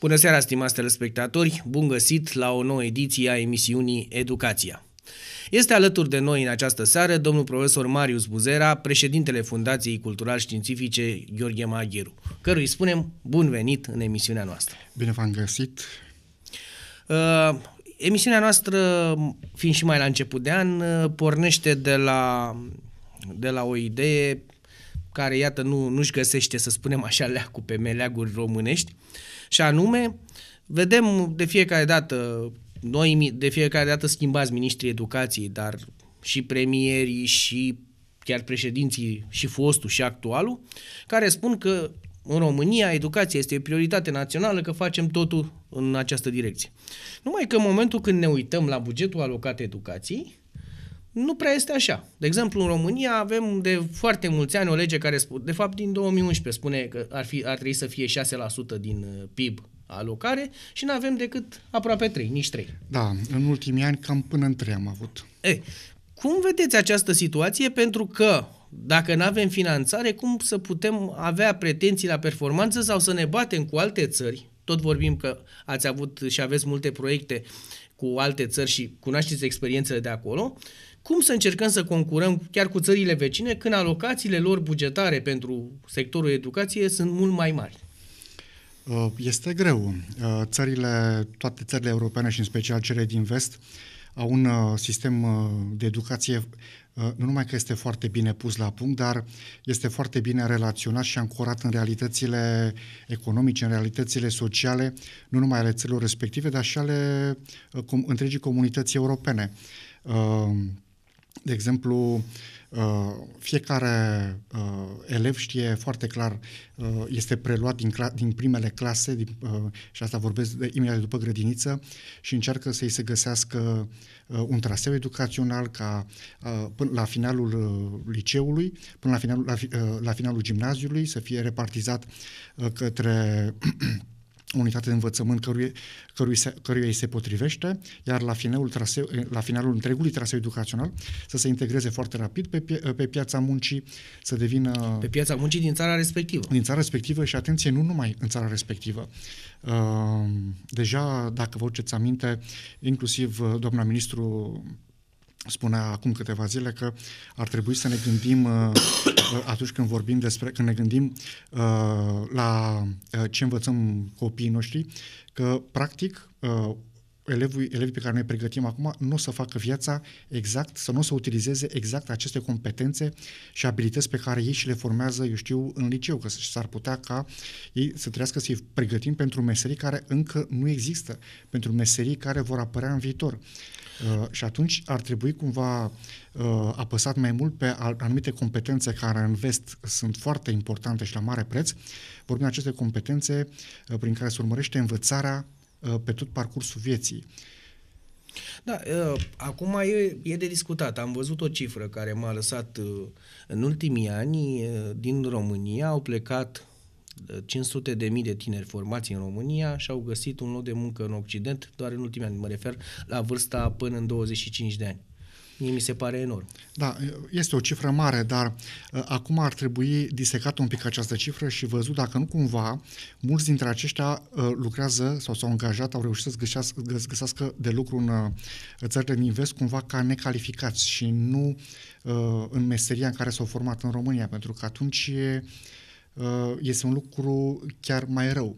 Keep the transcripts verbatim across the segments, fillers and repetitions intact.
Bună seara, stimați telespectatori! Bun găsit la o nouă ediție a emisiunii Educația. Este alături de noi în această seară domnul profesor Marius Buzera, președintele Fundației Cultural-Științifice Gheorghe Magheru, cărui spunem bun venit în emisiunea noastră. Bine v-am găsit! Uh, emisiunea noastră, fiind și mai la început de an, uh, pornește de la, de la o idee care, iată, nu, nu-și găsește, să spunem așa, leacul pe meleaguri românești, și anume, vedem de fiecare dată, noi de fiecare dată schimbați ministrii educației, dar și premierii, și chiar președinții, și fostul, și actualul, care spun că în România educația este o prioritate națională, că facem totul în această direcție. Numai că în momentul când ne uităm la bugetul alocat educației, nu prea este așa. De exemplu, în România avem de foarte mulți ani o lege care, de fapt din două mii unsprezece, spune că ar, fi, ar trebui să fie șase la sută din P I B alocare și nu avem decât aproape trei, nici trei. Da, în ultimii ani cam până în trei am avut. E, cum vedeți această situație? Pentru că dacă nu avem finanțare, cum să putem avea pretenții la performanță sau să ne batem cu alte țări? Tot vorbim că ați avut și aveți multe proiecte cu alte țări și cunoașteți experiențele de acolo. Cum să încercăm să concurăm chiar cu țările vecine când alocațiile lor bugetare pentru sectorul educației sunt mult mai mari? Este greu. Țările, toate țările europene și în special cele din vest au un sistem de educație nu numai că este foarte bine pus la punct, dar este foarte bine relaționat și ancorat în realitățile economice, în realitățile sociale, nu numai ale țărilor respective, dar și ale întregii comunități europene. De exemplu, fiecare elev știe foarte clar, este preluat din, din primele clase, din, și asta vorbesc de, imediat după grădiniță, și încearcă să-i se găsească un traseu educațional ca până la finalul liceului, până la finalul, la, la finalul gimnaziului, să fie repartizat către unitate de învățământ căruia, căruia, se, căruia îi se potrivește, iar la finalul, traseu, la finalul întregului traseu educațional să se integreze foarte rapid pe, pie, pe piața muncii, să devină... Pe piața muncii din țara respectivă. Din țara respectivă și, atenție, nu numai în țara respectivă. Uh, deja, dacă vă aduceți aminte, inclusiv doamna ministru spunea acum câteva zile că ar trebui să ne gândim uh, atunci când vorbim despre, când ne gândim uh, la uh, ce învățăm copiii noștri, că practic uh, elevii, elevii pe care noi pregătim acum nu o să facă viața exact, să nu o să utilizeze exact aceste competențe și abilități pe care ei și le formează, eu știu, în liceu, că s-ar putea ca ei să trească să-i pregătim pentru meserii care încă nu există, pentru meserii care vor apărea în viitor. Uh, și atunci ar trebui cumva uh, apăsat mai mult pe anumite competențe care în vest sunt foarte importante și la mare preț. Vorbim de aceste competențe uh, prin care se urmărește învățarea uh, pe tot parcursul vieții. Da, uh, acum e, e de discutat. Am văzut o cifră care m-a lăsat uh, în ultimii ani uh, din România au plecat cinci sute de mii de tineri formați în România și au găsit un loc de muncă în Occident doar în ultimii ani. Mă refer la vârsta până în douăzeci și cinci de ani. Mie mi se pare enorm. Da, este o cifră mare, dar uh, acum ar trebui disecată un pic această cifră și văzut dacă nu cumva mulți dintre aceștia uh, lucrează sau s-au angajat, au reușit să găsească, găsească de lucru în uh, țările din vest cumva ca necalificați și nu uh, în meseria în care s-au format în România, pentru că atunci este un lucru chiar mai rău.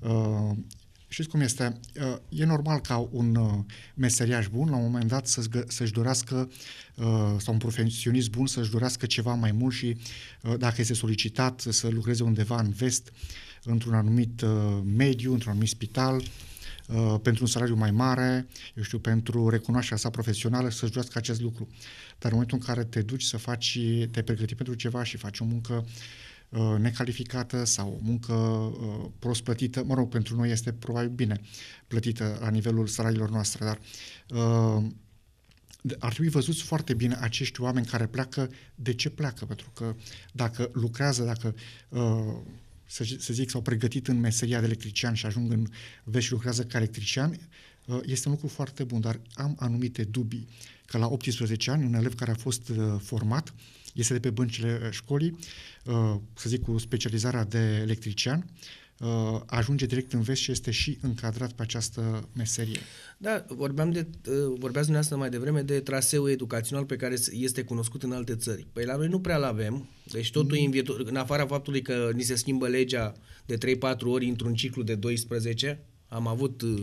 Știți cum este? E normal ca un meseriaș bun, la un moment dat, să-și dorească, sau un profesionist bun, să-și dorească ceva mai mult și, dacă este solicitat, să lucreze undeva în vest, într-un anumit mediu, într-un anumit spital, pentru un salariu mai mare, eu știu, pentru recunoașterea sa profesională, să-și dorească acest lucru. Dar în momentul în care te duci să faci, te pregăti pentru ceva și faci o muncă necalificată sau o muncă uh, prost plătită, mă rog, pentru noi este probabil bine plătită la nivelul salariilor noastre, dar uh, ar trebui văzuți foarte bine acești oameni care pleacă, de ce pleacă, pentru că dacă lucrează, dacă uh, să, să zic, s-au pregătit în meseria de electrician și ajung în vest și lucrează ca electrician, uh, este un lucru foarte bun, dar am anumite dubii că la optsprezece ani un elev care a fost uh, format este de pe băncile școlii, să zic, cu specializarea de electrician, ajunge direct în vest și este și încadrat pe această meserie. Da, vorbeam de, vorbeați dumneavoastră mai devreme de traseul educațional pe care este cunoscut în alte țări. Păi la noi nu prea l-avem, deci totul mm. în, virtu- în afara faptului că ni se schimbă legea de trei patru ori într-un ciclu de doisprezece, am avut uh,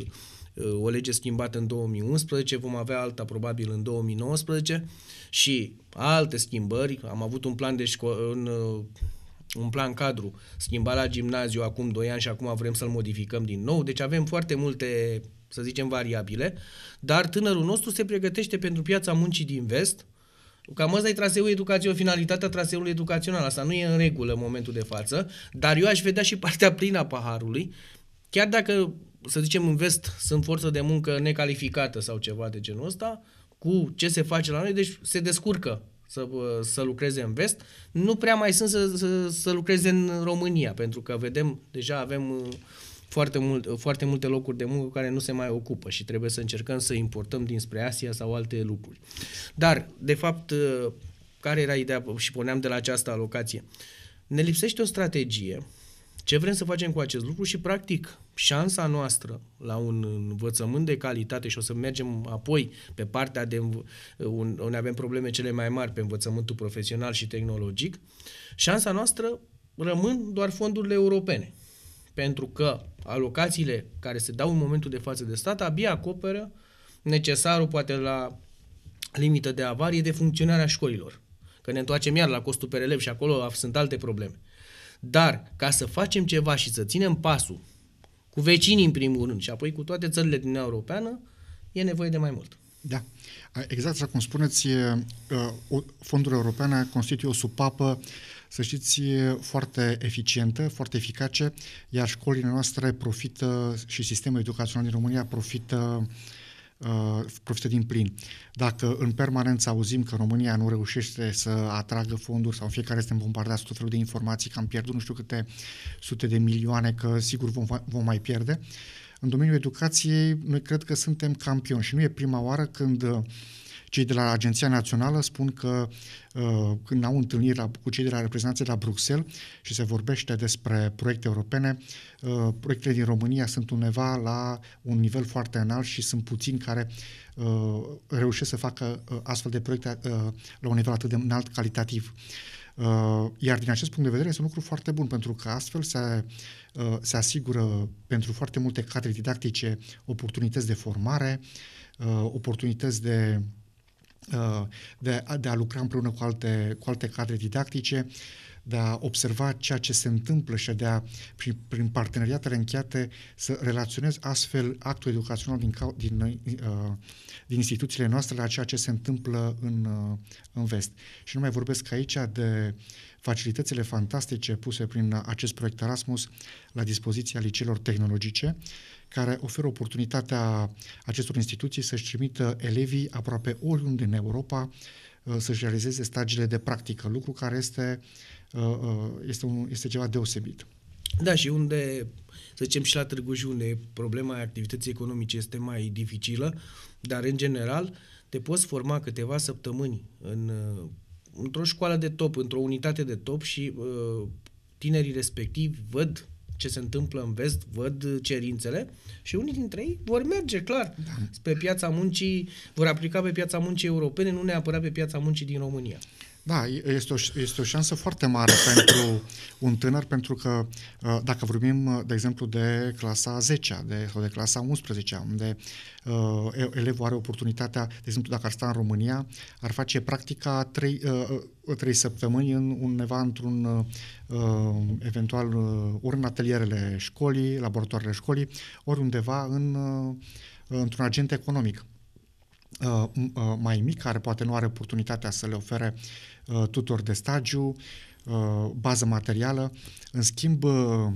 o lege schimbată în două mii unsprezece, vom avea alta probabil în două mii nouăsprezece și alte schimbări, am avut un plan de șco- în, uh, un plan cadru schimbat la gimnaziu acum doi ani și acum vrem să-l modificăm din nou, deci avem foarte multe, să zicem, variabile, dar tânărul nostru se pregătește pentru piața muncii din vest. Cam ăsta e traseul educațional, finalitatea traseului educațional, asta nu e în regulă în momentul de față, dar eu aș vedea și partea plină a paharului, chiar dacă, să zicem, în vest sunt forță de muncă necalificată sau ceva de genul ăsta, cu ce se face la noi, deci se descurcă să, să lucreze în vest, nu prea mai sunt să, să, să lucreze în România, pentru că vedem, deja avem foarte, mult, foarte multe locuri de muncă care nu se mai ocupă și trebuie să încercăm să importăm dinspre Asia sau alte lucruri. Dar, de fapt, care era ideea și porneam de la această alocație? Ne lipsește o strategie. Ce vrem să facem cu acest lucru și, practic, șansa noastră la un învățământ de calitate, și o să mergem apoi pe partea de unde avem probleme cele mai mari pe învățământul profesional și tehnologic, șansa noastră rămân doar fondurile europene. Pentru că alocațiile care se dau în momentul de față de stat abia acoperă necesarul, poate la limită de avarie, de funcționarea școlilor. Că ne întoarcem iar la costul per elev și acolo sunt alte probleme. Dar ca să facem ceva și să ținem pasul cu vecinii în primul rând și apoi cu toate țările din Uniunea Europeană, e nevoie de mai mult. Da. Exact așa cum spuneți, fondurile europene constituie o supapă, să știți, foarte eficientă, foarte eficace, iar școlile noastre profită și sistemul educațional din România profită Uh, profită din plin. Dacă în permanență auzim că România nu reușește să atragă fonduri sau în fiecare suntem bombardați tot felul de informații că am pierdut nu știu câte sute de milioane, că sigur vom, vom mai pierde, în domeniul educației noi cred că suntem campioni și nu e prima oară când uh, cei de la Agenția Națională spun că uh, când au întâlniri la, cu cei de la reprezentanțe de la Bruxelles și se vorbește despre proiecte europene, uh, proiectele din România sunt undeva la un nivel foarte înalt și sunt puțini care uh, reușesc să facă uh, astfel de proiecte uh, la un nivel atât de înalt calitativ. Uh, iar din acest punct de vedere este un lucru foarte bun, pentru că astfel se, uh, se asigură pentru foarte multe cadre didactice oportunități de formare, uh, oportunități de De a, de a lucra împreună cu alte, cu alte cadre didactice, de a observa ceea ce se întâmplă și de a, prin, prin parteneriatele încheiate, să relaționezi astfel actul educațional din, din, uh, din instituțiile noastre la ceea ce se întâmplă în, uh, în vest. Și nu mai vorbesc aici de facilitățile fantastice puse prin acest proiect Erasmus la dispoziția liceelor tehnologice, care oferă oportunitatea acestor instituții să-și trimită elevii aproape oriunde în Europa să-și realizeze stagiile de practică, lucru care este, este, un, este ceva deosebit. Da, și unde, să zicem, și la Târgu Jiu, unde problema activității economice este mai dificilă, dar în general te poți forma câteva săptămâni în, într-o școală de top, într-o unitate de top și uh, tinerii respectivi văd ce se întâmplă în vest, văd cerințele și unii dintre ei vor merge, clar, da, pe piața muncii, vor aplica pe piața muncii europene, nu neapărat pe piața muncii din România. Da, este o, este o șansă foarte mare pentru un tânăr, pentru că dacă vorbim, de exemplu, de clasa a zecea de, sau de clasa a unsprezecea, unde uh, elevul are oportunitatea, de exemplu, dacă ar sta în România, ar face practica trei, uh, trei săptămâni în, undeva într-un uh, eventual, uh, ori în atelierele școlii, laboratoarele școlii, ori undeva în, uh, într-un agent economic. Uh, uh, mai mic, care poate nu are oportunitatea să le ofere uh, tutor de stagiu, uh, bază materială. În schimb, uh,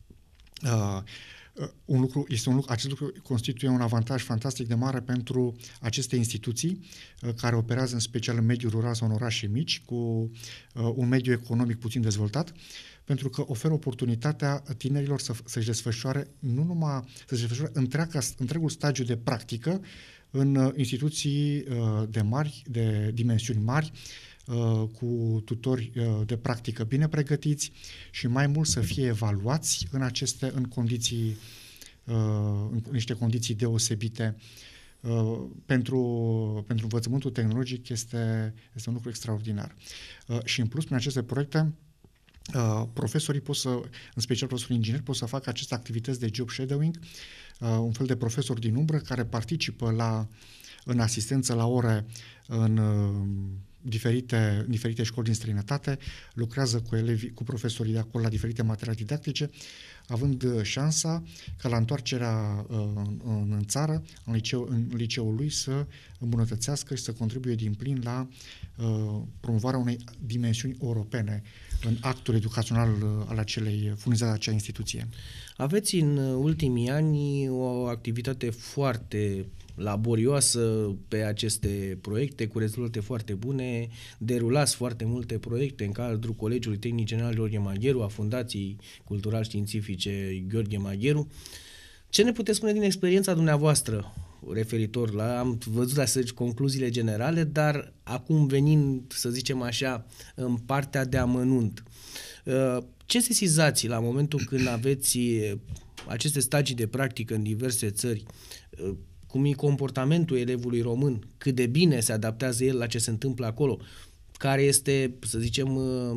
uh, un lucru, este un lucru, acest lucru constituie un avantaj fantastic de mare pentru aceste instituții uh, care operează în special în mediul rural sau în orașe mici, cu uh, un mediu economic puțin dezvoltat, pentru că oferă oportunitatea tinerilor să, să-și desfășoare nu numai să-și desfășoare întreaga, întregul stagiu de practică în instituții de mari, de dimensiuni mari, cu tutori de practică bine pregătiți și mai mult să fie evaluați în aceste în condiții în niște condiții deosebite. Pentru, pentru învățământul tehnologic este, este un lucru extraordinar. Și în plus, prin aceste proiecte, profesorii pot să, în special profesorii ingineri, pot să facă aceste activități de job shadowing, un fel de profesor din umbră care participă la, în asistență la ore în diferite, diferite școli din străinătate, lucrează cu elevii, cu profesorii de acolo la diferite materiale didactice, având șansa ca la întoarcerea în, în țară, în, liceu, în liceul lui, să îmbunătățească și să contribuie din plin la uh, promovarea unei dimensiuni europene în actul educațional al acelei, furnizat de acea instituție. Aveți în ultimii ani o activitate foarte laborioasă pe aceste proiecte, cu rezultate foarte bune, derulați foarte multe proiecte în cadrul Colegiului Tehnic General Gheorghe Magheru, a Fundației Cultural-Științifice Gheorghe Magheru. Ce ne puteți spune din experiența dumneavoastră referitor la, am văzut astăzi concluziile generale, dar acum venind, să zicem așa, în partea de amănunt, ce sesizați la momentul când aveți aceste stagii de practică în diverse țări, cum e comportamentul elevului român, cât de bine se adaptează el la ce se întâmplă acolo, care este, să zicem,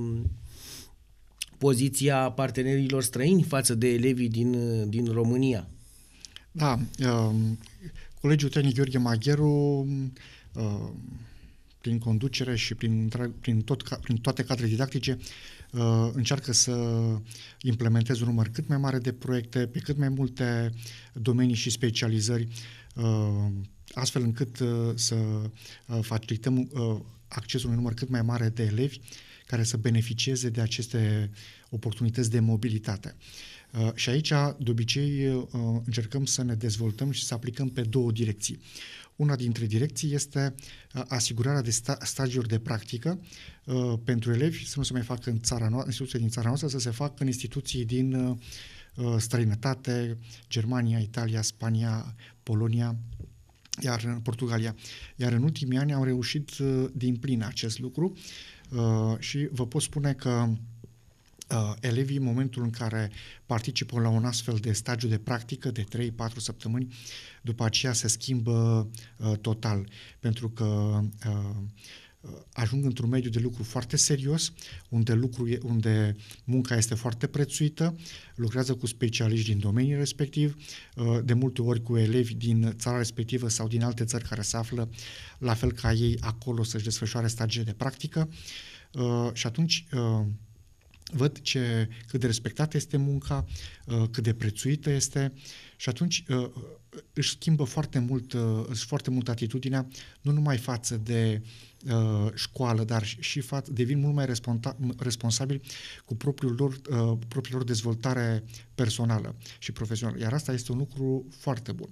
poziția partenerilor străini față de elevii din, din România? Da, uh, Colegiul Tehnic Gheorghe Magheru, uh, prin conducere și prin, prin, tot, prin toate cadrele didactice, uh, încearcă să implementeze un număr cât mai mare de proiecte pe cât mai multe domenii și specializări, uh, astfel încât uh, să uh, facilităm uh, accesul unui număr cât mai mare de elevi care să beneficieze de aceste oportunități de mobilitate. Uh, și aici, de obicei, uh, încercăm să ne dezvoltăm și să aplicăm pe două direcții. Una dintre direcții este uh, asigurarea de sta- stagiuri de practică uh, pentru elevi, să nu se mai facă în țara noastră, instituții din țara noastră, să se facă în instituții din uh, străinătate, Germania, Italia, Spania, Polonia, iar în Portugalia. Iar în ultimii ani am reușit uh, din plin acest lucru uh, și vă pot spune că Uh, elevii, în momentul în care participă la un astfel de stagiu de practică de trei patru săptămâni, după aceea se schimbă uh, total, pentru că uh, ajung într-un mediu de lucru foarte serios, unde, lucru e, unde munca este foarte prețuită, lucrează cu specialiști din domeniul respectiv, uh, de multe ori cu elevi din țara respectivă sau din alte țări care se află la fel ca ei acolo să-și desfășoare stagiile de practică uh, și atunci uh, văd ce, cât de respectată este munca, cât de prețuită este și atunci își schimbă foarte mult, foarte mult atitudinea, nu numai față de școală, dar și față, devin mult mai responsabili cu propriul lor, propriul lor dezvoltare personală și profesională. Iar asta este un lucru foarte bun.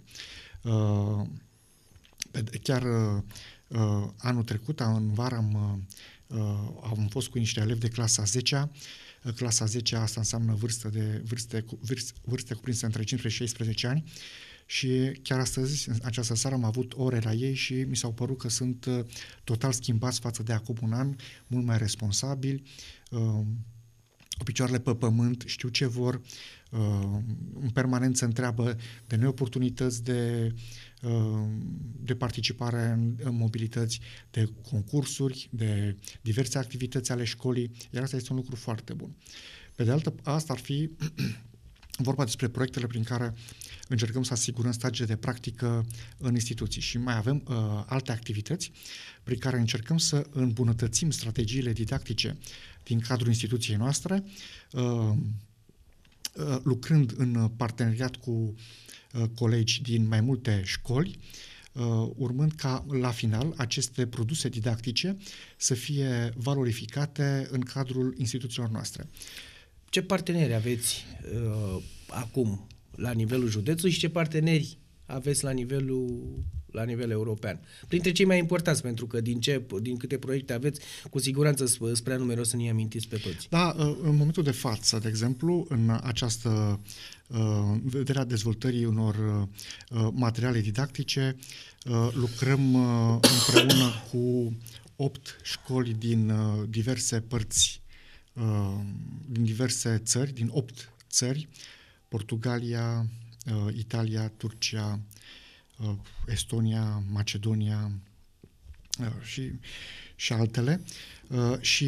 Chiar anul trecut, în vară, am, am fost cu niște elevi de clasa a zecea. Clasa a zecea, asta înseamnă vârstă de, vârste, vârste, vârste cuprinse între cincisprezece și șaisprezece ani și chiar astăzi, în această seară, am avut ore la ei și mi s-au părut că sunt total schimbați față de acum un an, mult mai responsabili, cu picioarele pe pământ, știu ce vor, în permanență întreabă de noi oportunități de, de participare în, în mobilități, de concursuri, de diverse activități ale școlii, iar asta este un lucru foarte bun. Pe de altă, asta ar fi vorba despre proiectele prin care încercăm să asigurăm stagiile de practică în instituții și mai avem uh, alte activități prin care încercăm să îmbunătățim strategiile didactice din cadrul instituției noastre, uh, uh, lucrând în parteneriat cu uh, colegi din mai multe școli, uh, urmând ca la final aceste produse didactice să fie valorificate în cadrul instituțiilor noastre. Ce parteneri aveți uh, acum la nivelul județului și ce parteneri aveți la nivelul la nivel european? Printre cei mai importanți, pentru că din, ce, din câte proiecte aveți, cu siguranță sunt prea numeros să ne amintiți pe toți. Da, în momentul de față, de exemplu, în această uh, vederea dezvoltării unor uh, materiale didactice, uh, lucrăm uh, împreună cu opt școli din uh, diverse părți, uh, din diverse țări, din opt țări, Portugalia, uh, Italia, Turcia, uh, Estonia, Macedonia uh, și, și altele. Uh, și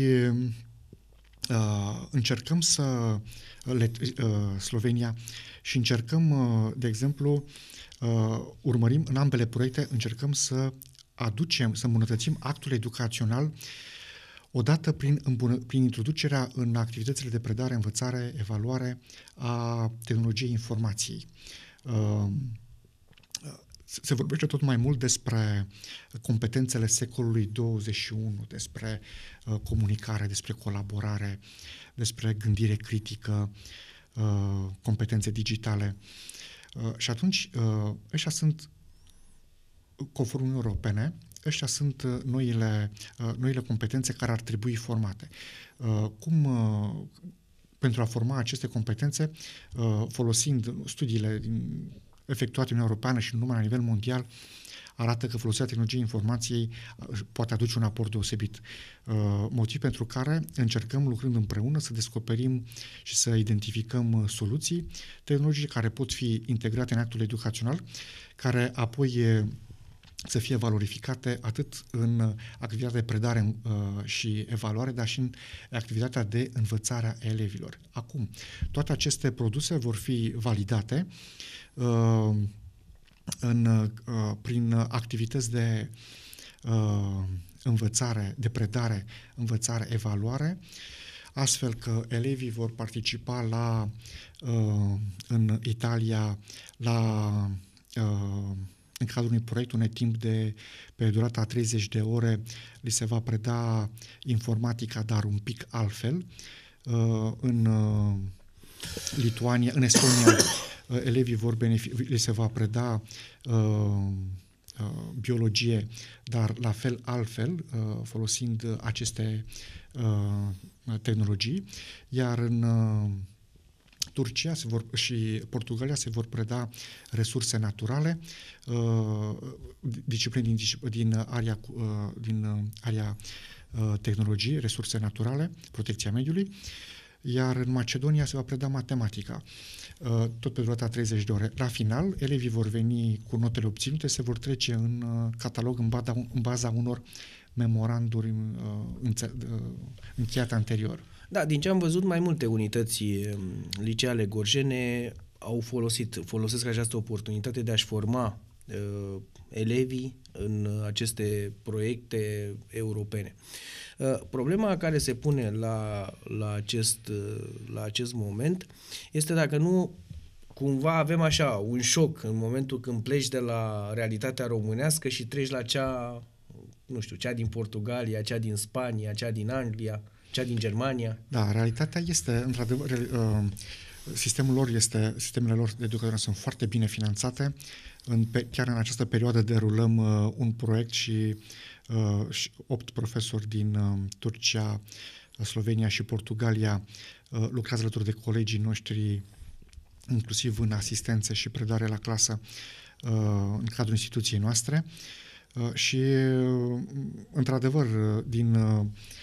uh, încercăm să le, uh, Slovenia și încercăm, uh, de exemplu, uh, urmărim în ambele proiecte, încercăm să aducem, să îmbunătățim actul educațional odată prin, îmbună- prin introducerea în activitățile de predare, învățare, evaluare a tehnologiei informației. Uh, se vorbește tot mai mult despre competențele secolului douăzeci și unu, despre uh, comunicare, despre colaborare, despre gândire critică, uh, competențe digitale. Uh, și atunci, uh, ăștia sunt, conform Uniunii Europene, ăștia sunt uh, noile, uh, noile competențe care ar trebui formate. Uh, cum, uh, pentru a forma aceste competențe, uh, folosind studiile din efectuate în Uniunea Europeană și numai la nivel mondial, arată că folosirea tehnologiei informației poate aduce un aport deosebit. Motiv pentru care încercăm, lucrând împreună, să descoperim și să identificăm soluții tehnologice care pot fi integrate în actul educațional, care apoi să fie valorificate atât în activitatea de predare și evaluare, dar și în activitatea de învățare a elevilor. Acum, toate aceste produse vor fi validate uh, în, uh, prin activități de uh, învățare, de predare, învățare, evaluare, astfel că elevii vor participa la, uh, în Italia, la uh, în cadrul unui proiect, unui timp de, pe durata a treizeci de ore, li se va preda informatica, dar un pic altfel. În Lituania, în Estonia, elevii vor beneficia, li se va preda biologie, dar la fel altfel, folosind aceste tehnologii, iar în Turcia se vor, și Portugalia se vor preda resurse naturale, uh, discipline din, din area, uh, din area uh, tehnologiei, resurse naturale, protecția mediului, iar în Macedonia se va preda matematica, uh, tot pe durata treizeci de ore. La final, elevii vor veni cu notele obținute, se vor trece în uh, catalog în baza, în baza unor memoranduri uh, încheiate anterior. Da, din ce am văzut, mai multe unități liceale gorjene au folosit, folosesc această oportunitate de a-și forma uh, elevii în aceste proiecte europene. Uh, problema care se pune la, la, acest, uh, la acest moment este dacă nu cumva avem așa un șoc în momentul când pleci de la realitatea românească și treci la cea, nu știu, cea din Portugalia, cea din Spania, cea din Anglia, cea din Germania. Da, realitatea este, într-adevăr, uh, sistemul lor este, sistemele lor de educație sunt foarte bine finanțate. În, pe, chiar în această perioadă derulăm uh, un proiect și, uh, și opt profesori din uh, Turcia, Slovenia și Portugalia uh, lucrează alături de colegii noștri, inclusiv în asistență și predare la clasă uh, în cadrul instituției noastre. Uh, și, uh, într-adevăr, uh, din uh,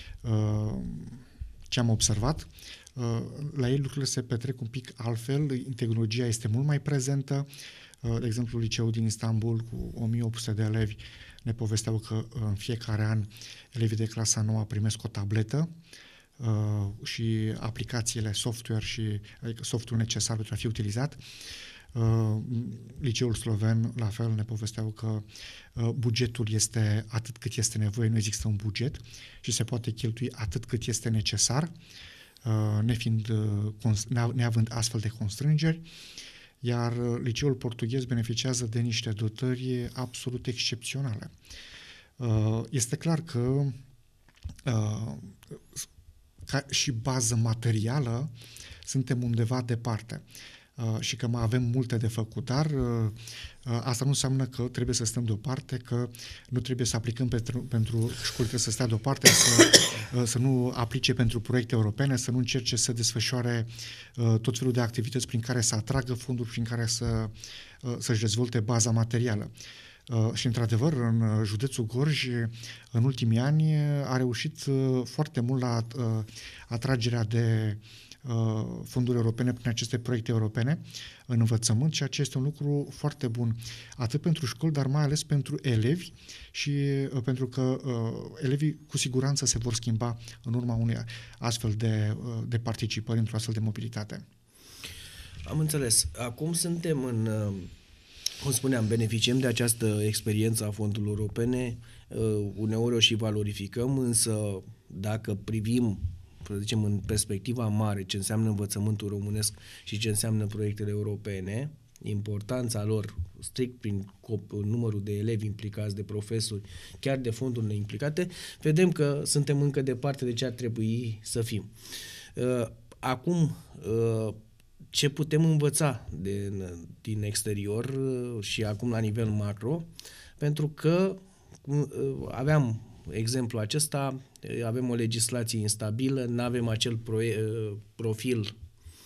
ce am observat, la ei lucrurile se petrec un pic altfel, tehnologia este mult mai prezentă. De exemplu, liceul din Istanbul cu o mie opt sute de elevi ne povesteau că în fiecare an elevii de clasa nouă primesc o tabletă și aplicațiile, software și adică softul necesar pentru a fi utilizat. Uh, liceul sloven, la fel, ne povesteau că uh, bugetul este atât cât este nevoie, nu există un buget și se poate cheltui atât cât este necesar, uh, nefiind, uh, neavând astfel de constrângeri, iar uh, liceul portughez beneficiază de niște dotări absolut excepționale. Uh, este clar că uh, ca și bază materială suntem undeva departe. Uh, și că mai avem multe de făcut, dar uh, uh, asta nu înseamnă că trebuie să stăm deoparte, că nu trebuie să aplicăm pentru, pentru școli, trebuie să stea deoparte, să, uh, să nu aplice pentru proiecte europene, să nu încerce să desfășoare uh, tot felul de activități prin care să atragă fonduri, prin care să, uh, să-și dezvolte baza materială. Și, într-adevăr, în județul Gorj, în ultimii ani, a reușit foarte mult la atragerea de fonduri europene prin aceste proiecte europene în învățământ, ceea ce este un lucru foarte bun, atât pentru școli, dar mai ales pentru elevi și pentru că elevii cu siguranță se vor schimba în urma unei astfel de, de participări într-o astfel de mobilitate. Am înțeles. Acum suntem în... Cum spuneam, beneficiem de această experiență a fondurilor europene, uneori o și valorificăm, însă dacă privim, să zicem, în perspectiva mare ce înseamnă învățământul românesc și ce înseamnă proiectele europene, importanța lor strict prin numărul de elevi implicați, de profesori, chiar de fondurile implicate, vedem că suntem încă departe de ce ar trebui să fim. Acum, ce putem învăța de, din exterior și acum la nivel macro, pentru că aveam exemplul acesta, avem o legislație instabilă, nu avem acel pro, profil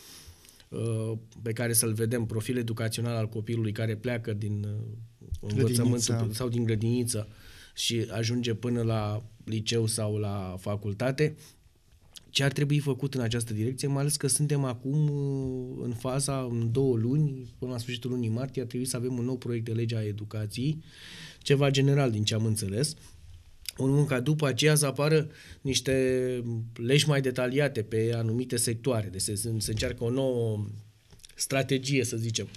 pe care să-l vedem, profil educațional al copilului care pleacă din învățământ sau din grădiniță și ajunge până la liceu sau la facultate. Ce ar trebui făcut în această direcție, mai ales că suntem acum în faza, în două luni, până la sfârșitul lunii martie, ar trebui să avem un nou proiect de lege a educației, ceva general din ce am înțeles, urmând ca după aceea să apară niște legi mai detaliate pe anumite sectoare, deci se, se încearcă o nouă strategie, să zicem.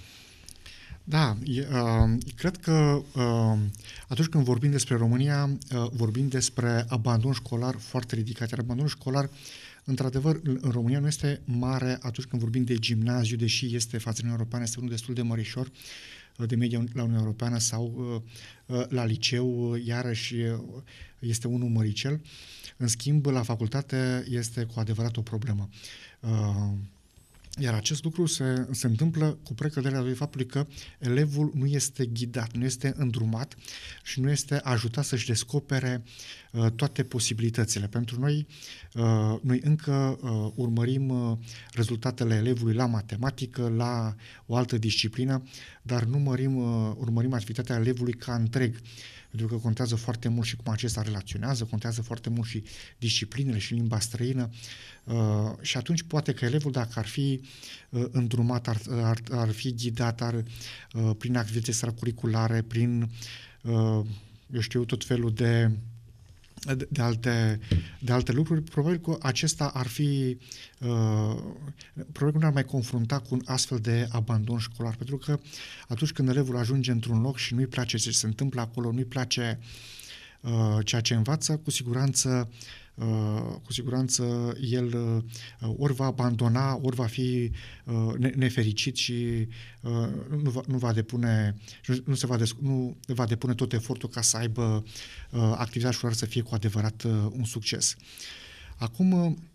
Da, uh, cred că uh, atunci când vorbim despre România, uh, vorbim despre abandon școlar foarte ridicat. Iar abandonul școlar, într-adevăr, în România nu este mare atunci când vorbim de gimnaziu, deși este față de Uniunea Europeană, este unul destul de mărișor uh, de media la Uniunea Europeană sau uh, uh, la liceu, uh, iarăși uh, este unul măricel. În schimb, la facultate este cu adevărat o problemă. Uh, Iar acest lucru se, se întâmplă cu precăderea de faptului că elevul nu este ghidat, nu este îndrumat și nu este ajutat să-și descopere uh, toate posibilitățile. Pentru noi, uh, noi încă uh, urmărim uh, rezultatele elevului la matematică, la o altă disciplină, dar nu urmărim, uh, urmărim activitatea elevului ca întreg. Pentru că contează foarte mult și cum acesta relaționează, contează foarte mult și disciplinele și limba străină uh, și atunci poate că elevul, dacă ar fi uh, îndrumat, ar, ar, ar fi ghidat ar, uh, prin activități extracurriculare, prin, uh, eu știu, tot felul de De, de, alte, de alte lucruri, probabil că acesta ar fi uh, probabil că nu ar mai confrunta cu un astfel de abandon școlar, pentru că atunci când elevul ajunge într-un loc și nu-i place ce se întâmplă acolo, nu-i place uh, ceea ce învață, cu siguranță Uh, cu siguranță el uh, ori va abandona, ori va fi uh, ne- nefericit și uh, nu, va, nu va depune nu, nu se va, des- nu va depune tot efortul ca să aibă uh, activitatea școlară să fie cu adevărat uh, un succes. Acum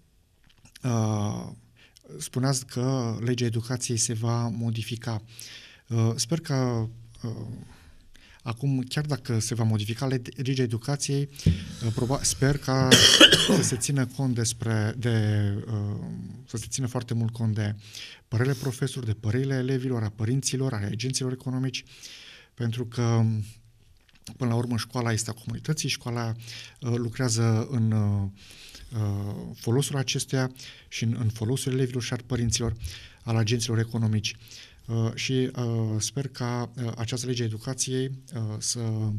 uh, spuneați că legea educației se va modifica. Uh, sper că uh, Acum, chiar dacă se va modifica legea educației, probabil, sper ca să se țină cont despre, de, să se țină foarte mult cont de părerile profesorilor, de părerile elevilor, a părinților, a agenților economici, pentru că, până la urmă, școala este a comunității, școala lucrează în folosul acestuia și în, în folosul elevilor și al părinților, al agenților economici. Uh, și uh, sper ca uh, această lege a educației uh, să,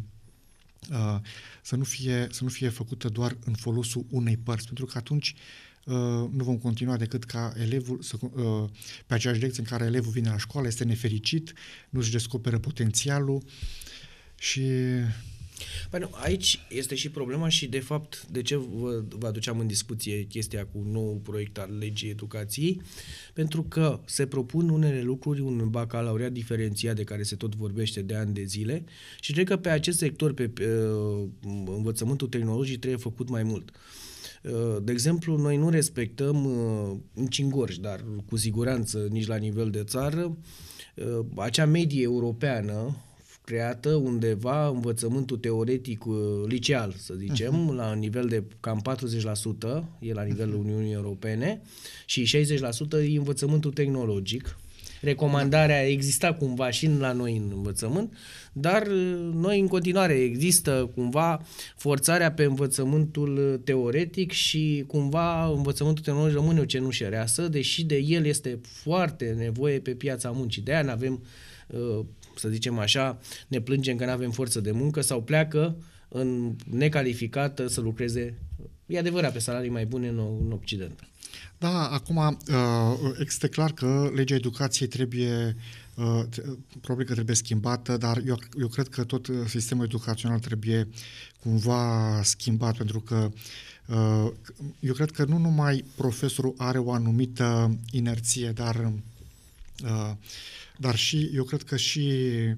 uh, să, nu fie, să nu fie făcută doar în folosul unei părți, pentru că atunci uh, nu vom continua decât ca elevul să, uh, pe aceeași direcție în care elevul vine la școală, este nefericit, nu își descoperă potențialul și... Păi nu, aici este și problema și, de fapt, de ce vă, vă aduceam în discuție chestia cu nou proiect al legii educației, pentru că se propun unele lucruri, un bacalaureat diferențiat de care se tot vorbește de ani de zile și cred că pe acest sector, pe, pe uh, învățământul tehnologic, trebuie făcut mai mult. Uh, de exemplu, noi nu respectăm uh, nici în Gorj, dar cu siguranță nici la nivel de țară, uh, acea medie europeană creată undeva învățământul teoretic liceal, să zicem, uh-huh. la nivel de cam patruzeci la sută, e la nivelul Uniunii Europene, și șaizeci la sută e învățământul tehnologic. recomandarea exista cumva și la noi în învățământ, dar noi în continuare există cumva forțarea pe învățământul teoretic și cumva învățământul tehnologic rămâne o cenușăreasă, deși de el este foarte nevoie pe piața muncii. De aia nu avem, să zicem așa, ne plângem că nu avem forță de muncă sau pleacă în necalificată să lucreze, e adevărat, pe salarii mai bune în, în Occident. Da, acum este clar că legea educației trebuie, probabil că trebuie schimbată, dar eu, eu cred că tot sistemul educațional trebuie cumva schimbat, pentru că eu cred că nu numai profesorul are o anumită inerție, dar, dar și, eu cred că și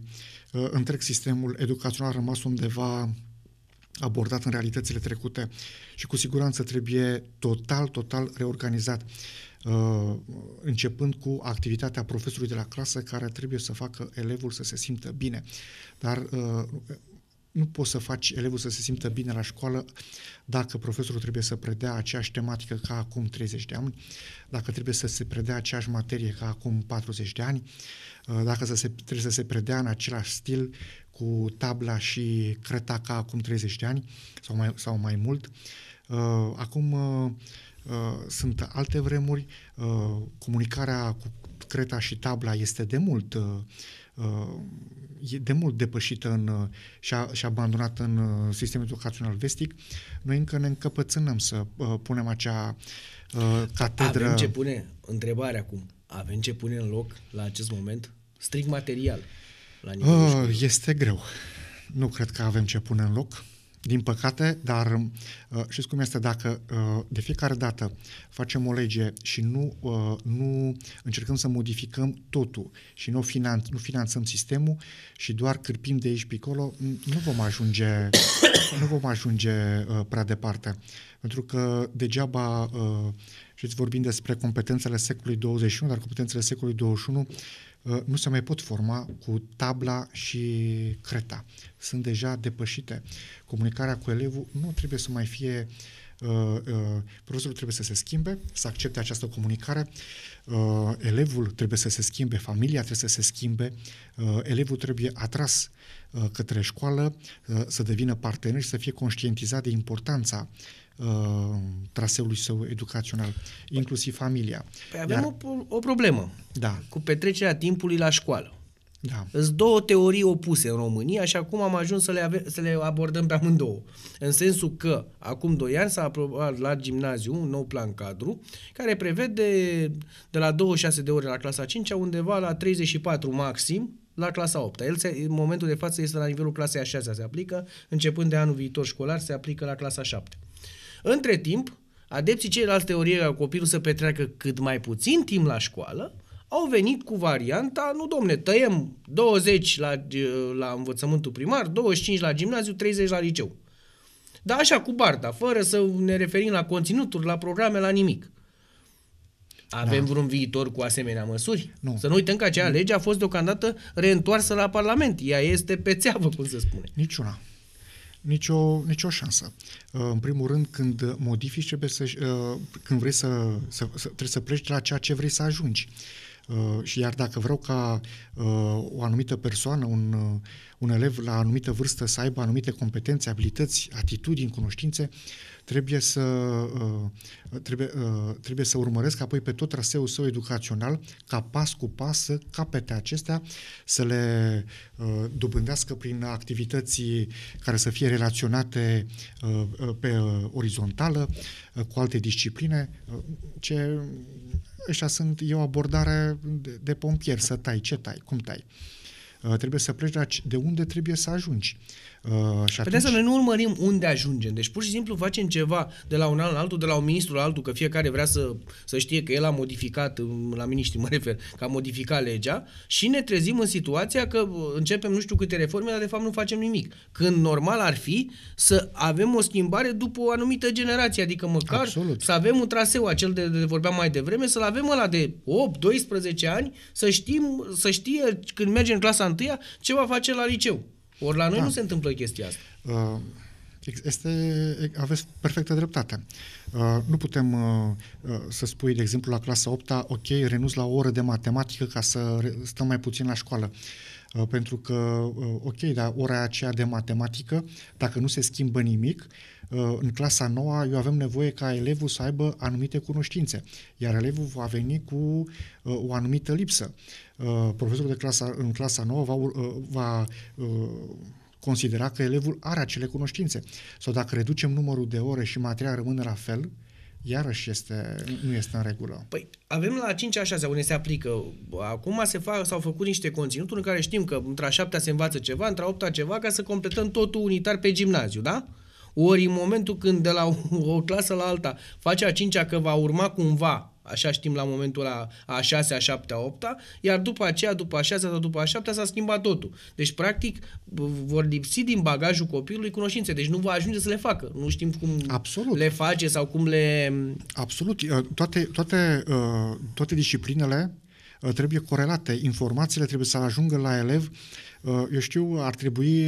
întreg sistemul educațional a rămas undeva abordat în realitățile trecute și cu siguranță trebuie total, total reorganizat, uh, începând cu activitatea profesorului de la clasă, care trebuie să facă elevul să se simtă bine. Dar uh, nu poți să faci elevul să se simtă bine la școală dacă profesorul trebuie să predea aceeași tematică ca acum treizeci de ani, dacă trebuie să se predea aceeași materie ca acum patruzeci de ani, uh, dacă să se, trebuie să se predea în același stil cu tabla și creta ca acum treizeci de ani sau mai, sau mai mult. Uh, acum uh, uh, sunt alte vremuri, uh, comunicarea cu creta și tabla este de mult uh, uh, e de mult depășită în, uh, și, a, și abandonată în uh, sistemul educațional vestic. Noi încă ne încăpățânăm să uh, punem acea uh, catedră. Avem ce pune, întrebarea acum, avem ce pune în loc la acest moment? Strict material. Uh, este greu. Nu cred că avem ce pune în loc, din păcate, dar uh, știți cum este, dacă uh, de fiecare dată facem o lege și nu, uh, nu încercăm să modificăm totul și nu, finanț, nu finanțăm sistemul și doar cârpim de aici pe acolo, nu vom ajunge, nu vom ajunge uh, prea departe. Pentru că degeaba, uh, știți, vorbim despre competențele secolului douăzeci și unu, dar competențele secolului douăzeci și unu nu se mai pot forma cu tabla și creta. Sunt deja depășite. Comunicarea cu elevul nu trebuie să mai fie... Uh, uh, profesorul trebuie să se schimbe, să accepte această comunicare, uh, elevul trebuie să se schimbe, familia trebuie să se schimbe, uh, elevul trebuie atras uh, către școală, uh, să devină partener și să fie conștientizat de importanța uh, traseului său educațional, inclusiv familia. Păi avem Iar, o, o problemă da. cu petrecerea timpului la școală. Da. Sunt două teorii opuse în România și acum am ajuns să le, ave- să le abordăm pe amândouă. În sensul că acum doi ani s-a aprobat la gimnaziu un nou plan cadru care prevede de la douăzeci și șase de ore la clasa a cincea undeva la treizeci și patru maxim la clasa a opta. El se, în momentul de față este la nivelul clasei a șasea, se aplică, începând de anul viitor școlar se aplică la clasa a șaptea. Între timp, adepții ceilalți teorie ca copilul să petreacă cât mai puțin timp la școală au venit cu varianta, nu domne, tăiem douăzeci la, la învățământul primar, douăzeci și cinci la gimnaziu, treizeci la liceu. Dar așa, cu barda, fără să ne referim la conținuturi, la programe, la nimic. Avem da. vreun viitor cu asemenea măsuri? Nu. Să nu uităm că acea lege a fost deocamdată reîntoarsă la Parlament. Ea este pe țeavă, cum se spune. Niciuna. Nicio, nicio șansă. În primul rând, când modifici, trebuie să, când vrei să, să, trebuie să pleci de la ceea ce vrei să ajungi. Uh, și iar dacă vreau ca uh, o anumită persoană, un, uh, un elev la anumită vârstă să aibă anumite competențe, abilități, atitudini, cunoștințe, trebuie să, uh, trebuie, uh, trebuie să urmăresc apoi pe tot traseul său educațional, ca pas cu pas să capete acestea, să le uh, dobândească prin activități care să fie relaționate uh, pe uh, orizontală, uh, cu alte discipline, uh, ce... Ăștia sunt, e o abordare de, de pompier, să tai, ce tai, cum tai. Uh, trebuie să pleci de, de unde trebuie să ajungi. Uh, și atunci... Să noi nu urmărim unde ajungem. Deci pur și simplu facem ceva de la un an la altul, de la un ministru la altul, că fiecare vrea să, să știe că el a modificat, la miniștri mă refer, că a modificat legea și ne trezim în situația că începem nu știu câte reforme, dar de fapt nu facem nimic. Când normal ar fi să avem o schimbare după o anumită generație, adică măcar Absolut. Să avem un traseu, acel de, de vorbeam mai devreme, să-l avem ăla de opt doisprezece ani, să știm, să știe când merge în clasa întâia ce va face la liceu. Ori la noi da. nu se întâmplă chestia asta. Uh, Este, aveți perfectă dreptate. Uh, nu putem uh, să spui, de exemplu, la clasa a opta, ok, renunț la o oră de matematică ca să stăm mai puțin la școală. Uh, pentru că, uh, ok, dar ora aceea de matematică, dacă nu se schimbă nimic, uh, în clasa a noua eu avem nevoie ca elevul să aibă anumite cunoștințe, iar elevul va veni cu uh, o anumită lipsă. Uh, profesorul de clasa, în clasa nouă va, uh, va uh, considera că elevul are acele cunoștințe. Sau dacă reducem numărul de ore și material rămâne la fel, iarăși este, nu este în regulă. Păi avem la a cincea, a șasea, unde se aplică. Acum se fac, s-au făcut niște conținuturi în care știm că între a șaptea se învață ceva, între a opta ceva, ca să completăm totul unitar pe gimnaziu, da? Ori în momentul când de la o, o clasă la alta face a cincea că va urma cumva, așa știm la momentul la a șasea, a șaptea, a opta, iar după aceea, după a șasea sau după a șaptea s-a schimbat totul. Deci, practic, vor lipsi din bagajul copilului cunoștințe, deci nu va ajunge să le facă. Nu știm cum Absolut. le face sau cum le... Absolut. Toate, toate, toate disciplinele trebuie corelate. Informațiile trebuie să ajungă la elev. Eu știu, ar trebui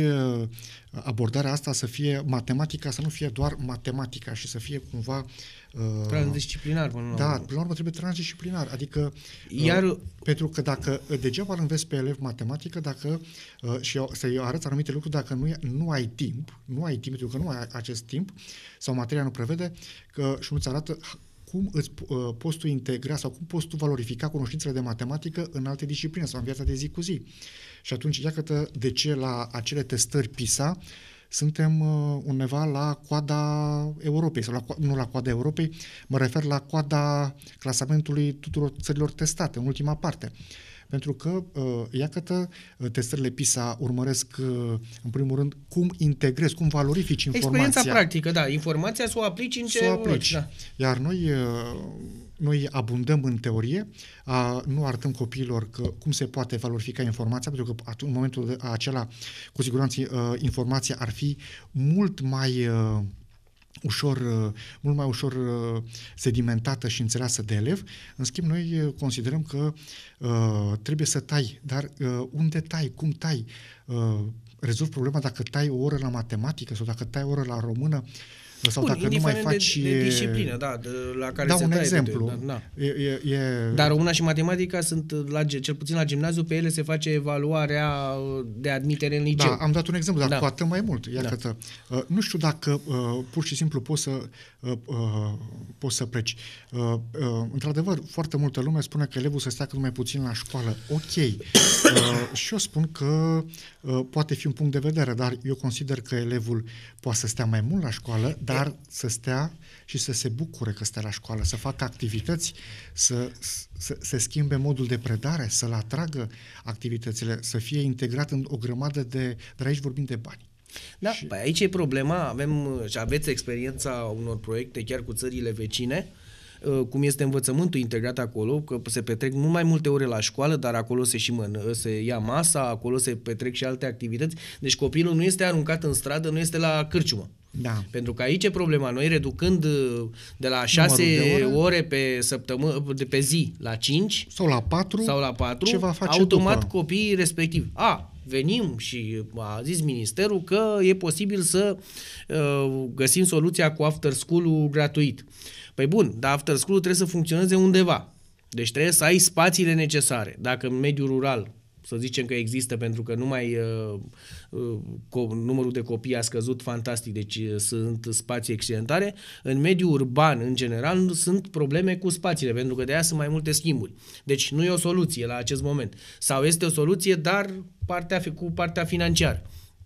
abordarea asta să fie matematica, să nu fie doar matematica și să fie cumva transdisciplinar. Până la da, urmă. până la urmă trebuie transdisciplinar. Adică, Iar... uh, pentru că dacă degeaba îl înveți pe elev matematică, dacă uh, și să-i arăți anumite lucruri, dacă nu, nu ai timp, nu ai timp, pentru că nu ai acest timp, sau materia nu prevede, că și nu-ți arată cum îți uh, poți tu integra sau cum poți tu valorifica cunoștințele de matematică în alte discipline sau în viața de zi cu zi. Și atunci, iată de ce la acele testări PISA suntem uh, undeva la coada Europei, sau la, nu la coada Europei, mă refer la coada clasamentului tuturor țărilor testate, în ultima parte. Pentru că, uh, iată, testările PISA urmăresc, uh, în primul rând, cum integrezi, cum valorifici informația. Experiența practică, da. Informația să o aplici în ce... Să o aplici. Da. Iar noi... Uh, Noi abundăm în teorie, a, nu arătăm copiilor că cum se poate valorifica informația, pentru că atunci, în momentul de, acela, cu siguranță, uh, informația ar fi mult mai uh, ușor, uh, mult mai ușor uh, sedimentată și înțeleasă de elev. În schimb, noi uh, considerăm că uh, trebuie să tai, dar uh, unde tai, cum tai? Uh, rezolvi problema dacă tai o oră la matematică sau dacă tai o oră la română, sau Bun, dacă nu mai faci... De, de disciplină, da, de, la care da, se un taie exemplu. De, da, da. E, e, e... Dar româna și matematica sunt, la, cel puțin la gimnaziu, pe ele se face evaluarea de admitere în liceu. Da, am dat un exemplu, dar da. cu atât mai mult. Iată, da. uh, nu știu dacă uh, pur și simplu poți să, uh, uh, poți să pleci. Uh, uh, într-adevăr, foarte multă lume spune că elevul să stea cât mai puțin la școală. Ok. Uh, și eu spun că uh, poate fi un punct de vedere, dar eu consider că elevul poate să stea mai mult la școală, dar e... să stea și să se bucure că stă la școală, să facă activități, să, să se schimbe modul de predare, să-l atragă activitățile, să fie integrat în o grămadă de... Dar aici vorbim de bani. Da, și... păi aici e problema, avem și aveți experiența unor proiecte chiar cu țările vecine, cum este învățământul integrat acolo, că se petrec mult mai multe ore la școală, dar acolo se și mână, se ia masa, acolo se petrec și alte activități, deci copilul nu este aruncat în stradă, nu este la cârciumă. Da. Pentru că aici e problema. Noi reducând de la șase ore, ore pe săptămână, de pe zi la cinci sau la patru, sau la patru, ce va face automat după? Copiii respectivi. A, venim și a zis ministerul că e posibil să uh, găsim soluția cu after school-ul gratuit. Păi bun, dar after school-ul trebuie să funcționeze undeva. Deci trebuie să ai spațiile necesare. Dacă în mediul rural, să zicem că există, pentru că numai uh, uh, numărul de copii a scăzut fantastic, deci uh, sunt spații excedentare, în mediul urban, în general, sunt probleme cu spațiile, pentru că de aia sunt mai multe schimburi. Deci nu e o soluție la acest moment. Sau este o soluție, dar partea, cu partea financiară.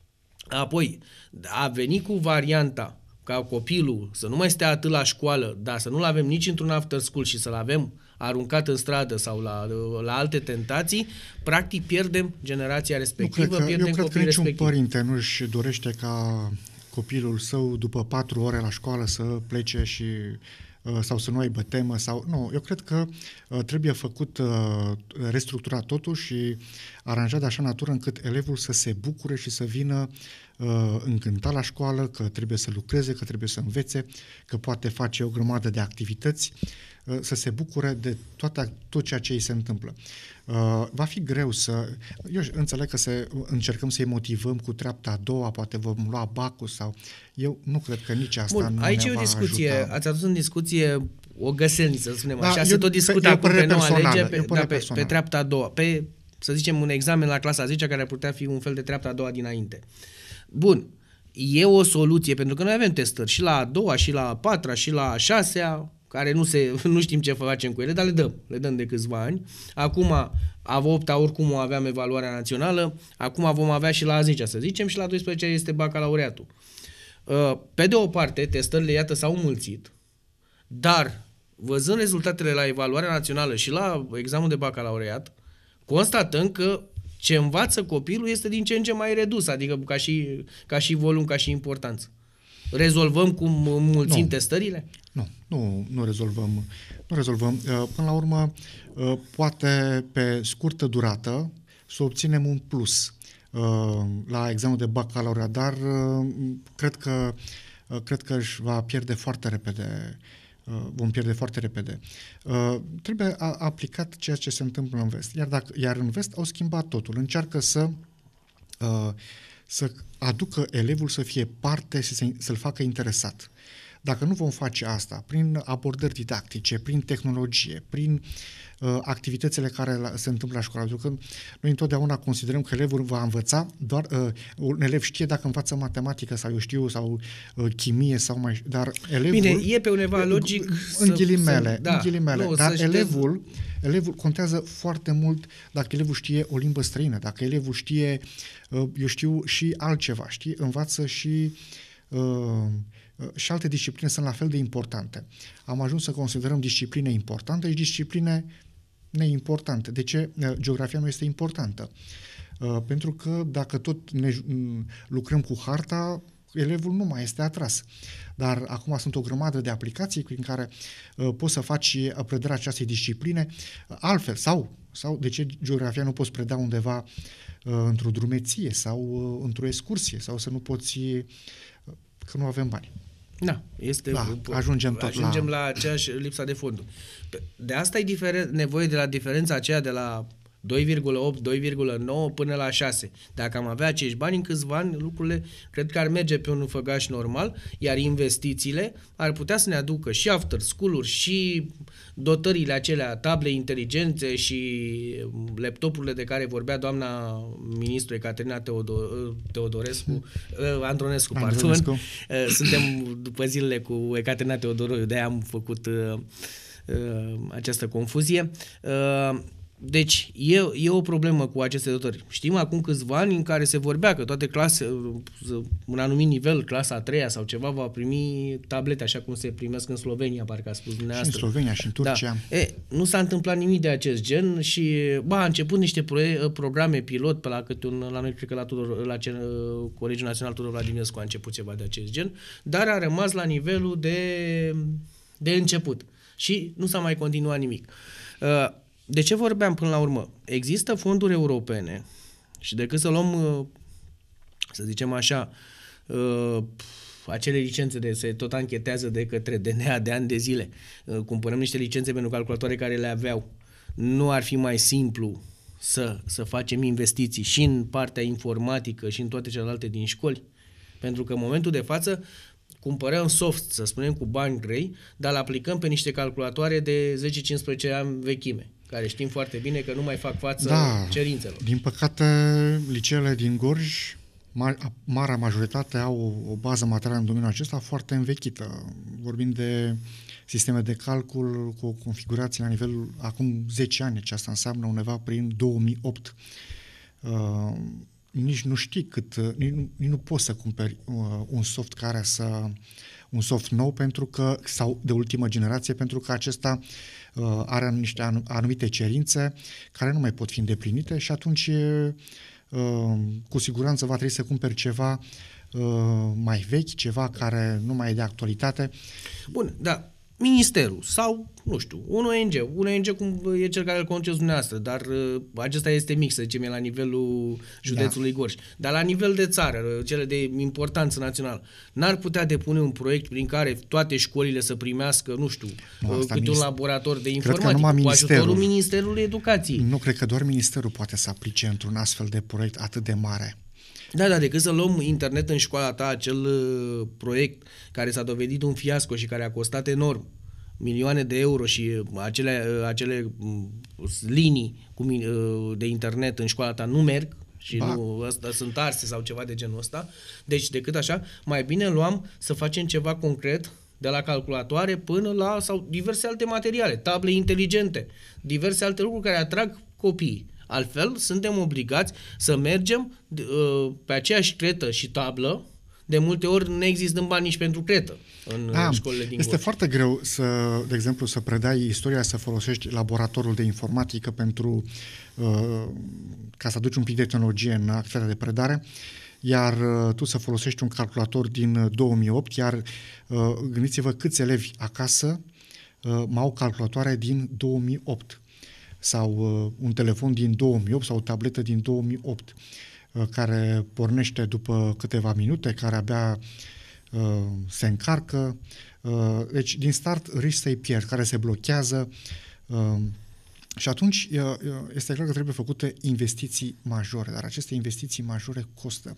Apoi, a venit cu varianta ca copilul să nu mai stea atât la școală, dar să nu-l avem nici într-un after school și să-l avem aruncat în stradă sau la, la alte tentații, practic pierdem generația respectivă, nu cred că, pierdem eu cred copiii că niciun respectivi. părinte nu își dorește ca copilul său după patru ore la școală să plece și sau să nu aibă temă sau nu. Eu cred că uh, trebuie făcut uh, restructurat totul și aranjat de așa natură încât elevul să se bucure și să vină uh, încântat la școală, că trebuie să lucreze, că trebuie să învețe, că poate face o grămadă de activități, uh, să se bucure de toate, tot ceea ce îi se întâmplă. Uh, va fi greu să... Eu înțeleg că se, încercăm să-i motivăm cu treapta a doua, poate vom lua bacul sau... Eu nu cred că nici asta Bun, nu aici ne e o va discuție, ajuta. ați adus în discuție o găselniță, să spunem Da, așa, eu- se tot pe- discută e o acum pe părere noua personală, lege, e o pe, părere da, pe, pe personală. treapta a doua, pe, să zicem, un examen la clasa a zecea care ar putea fi un fel de treapta a doua dinainte. Bun, e o soluție, pentru că noi avem testări și la a doua, și la a patra, și la a șasea, care nu, se, nu știm ce facem cu ele, dar le dăm, le dăm de câțiva ani. Acum, a opta oricum o aveam evaluarea națională, acum vom avea și la a zecea, să zicem, și la a doisprezecea este bacalaureatul. Pe de o parte, testările, iată, s-au înmulțit, dar văzând rezultatele la evaluarea națională și la examenul de bacalaureat, constatăm că ce învață copilul este din ce în ce mai redus, adică ca și, ca și volum, ca și importanță. Rezolvăm cum înmulțim Nu. testările? Nu, nu, nu rezolvăm. Nu rezolvăm. Până la urmă, poate pe scurtă durată să obținem un plus la examenul de bacalaureat, dar cred că, cred că își va pierde foarte repede. Vom pierde foarte repede. Trebuie aplicat ceea ce se întâmplă în vest. Iar, dacă, iar în vest au schimbat totul. Încearcă să să aducă elevul să fie parte, să se, să-l facă interesat. Dacă nu vom face asta prin abordări didactice, prin tehnologie, prin uh, activitățile care la, se întâmplă la școală, pentru că noi întotdeauna considerăm că elevul va învăța, doar uh, un elev știe dacă învață matematică sau eu știu, sau uh, chimie, sau mai, dar elevul... Bine, e pe undeva logic... În să, ghilimele, să, da, în ghilimele, nu, dar să elevul, elevul contează foarte mult dacă elevul știe o limbă străină, dacă elevul știe, uh, eu știu, și altceva, știi, învață și... Uh, și alte discipline sunt la fel de importante. Am ajuns să considerăm discipline importante și discipline neimportante. De ce geografia nu este importantă? Pentru că dacă tot ne lucrăm cu harta, elevul nu mai este atras. Dar acum sunt o grămadă de aplicații prin care poți să faci predarea acestei discipline altfel. Sau, sau de ce geografia nu poți preda undeva într-o drumeție sau într-o excursie sau să nu poți... că nu avem bani. Da, este, da, ajungem tot ajungem la... la aceeași lipsa de fonduri. De asta e diferen, nevoie de la diferența aceea de la doi virgulă opt, doi virgulă nouă până la șase. Dacă am avea acești bani, în câțiva ani lucrurile cred că ar merge pe un făgaș normal, iar investițiile ar putea să ne aducă și after school-uri și dotările acelea, table inteligențe și laptopurile de care vorbea doamna ministru Ecaterina Teodor, Teodorescu, Andronescu, pardon. Andronescu. Suntem după zilele cu Ecaterina Teodoroiu, de-aia am făcut uh, uh, această confuzie. Uh, Deci, e, e o problemă cu aceste dotări. Știm acum câțiva ani în care se vorbea că toate clase, un anumit nivel, clasa a treia sau ceva, va primi tablete, așa cum se primesc în Slovenia, parcă a spus dumneavoastră. Și în Slovenia și în Turcia. Da. E, nu s-a întâmplat nimic de acest gen și, ba, a început niște pro- programe pilot pe la câte un, la noi, cred că la, Tudor, la Colegiul Național Tudor Vladimirescu a început ceva de acest gen, dar a rămas la nivelul de, de început și nu s-a mai continuat nimic. Uh, De ce vorbeam până la urmă? Există fonduri europene și decât să luăm, să zicem așa, acele licențe de se tot anchetează de către D N A de ani de zile, cumpărăm niște licențe pentru calculatoare care le aveau, nu ar fi mai simplu să, să facem investiții și în partea informatică și în toate celelalte din școli? Pentru că în momentul de față cumpărăm soft, să spunem, cu bani grei, dar îl aplicăm pe niște calculatoare de zece cincisprezece ani vechime, care știm foarte bine că nu mai fac față da, cerințelor. Din păcate, liceele din Gorj, marea majoritate au o bază materială în domeniul acesta foarte învechită. Vorbim de sisteme de calcul cu o configurație la nivelul, acum zece ani, ce asta înseamnă undeva prin două mii opt. Uh, nici nu știi cât, nici nu, nici nu poți să cumperi uh, un soft care să, un soft nou pentru că, sau de ultimă generație, pentru că acesta uh, are niște anumite cerințe care nu mai pot fi îndeplinite și atunci uh, cu siguranță va trebui să cumperi ceva uh, mai vechi, ceva care nu mai e de actualitate. Bun, da. ministerul sau, nu știu, un O N G, un O N G cum e cel care îl conduceți dumneavoastră, dar uh, acesta este mic, să zicem, e la nivelul județului da. Gorj. Dar la nivel de țară, cele de importanță națională, n-ar putea depune un proiect prin care toate școlile să primească, nu știu, no, uh, câte un laborator de informatică, cu ajutorul Ministerului Educației. Nu cred că doar ministerul poate să aplice într-un astfel de proiect atât de mare. Da, da, decât să luăm internet în școala ta, acel uh, proiect care s-a dovedit un fiasco și care a costat enorm, milioane de euro și uh, acele, uh, acele uh, linii cu, uh, de internet în școala ta nu merg și ba. nu ăsta, sunt arse sau ceva de genul ăsta, deci decât așa, mai bine luam să facem ceva concret de la calculatoare până la sau diverse alte materiale, table inteligente, diverse alte lucruri care atrag copiii. Altfel, suntem obligați să mergem uh, pe aceeași cretă și tablă. De multe ori nu există bani nici pentru cretă în da, școlile din Este Gorj. foarte greu să, de exemplu, să predai istoria, să folosești laboratorul de informatică pentru uh, ca să aduci un pic de tehnologie în activitatea de predare, iar uh, tu să folosești un calculator din două mii opt, iar uh, gândiți-vă câți elevi acasă uh, au calculatoare din două mii opt. Sau uh, un telefon din două mii opt sau o tabletă din două mii opt uh, care pornește după câteva minute, care abia uh, se încarcă. Uh, deci, din start, risci să-i pierzi, care se blochează. Uh, și atunci uh, este clar că trebuie făcute investiții majore, dar aceste investiții majore costă.